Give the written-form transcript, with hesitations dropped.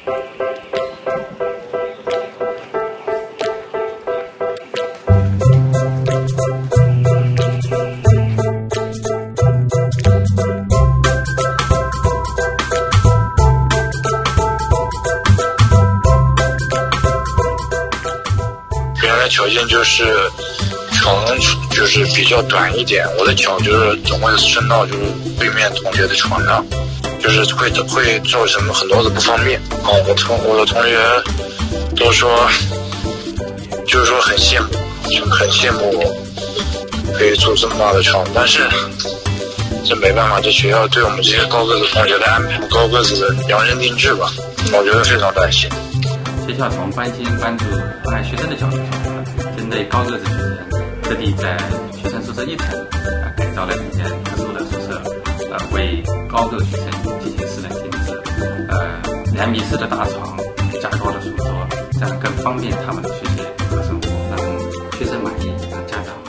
原来条件就是床就是比较短一点，我的脚就是总会伸到就是对面同学的床上，就是会造成很多的不方便。我的同学都说，就是说很羡慕我可以做这么大的床，但是这没办法，这学校对我们这些高个子同学的安排，高个子的量身定制吧，我觉得非常担心。 学校从关心关注关爱学生的角度出发，针对高个子学生，特地在学生宿舍1层改造了一间特殊的宿舍，为高个学生进行私人定制，2米4的大床，加高的书桌，这样更方便他们的学习和生活，让学生满意，让家长满意。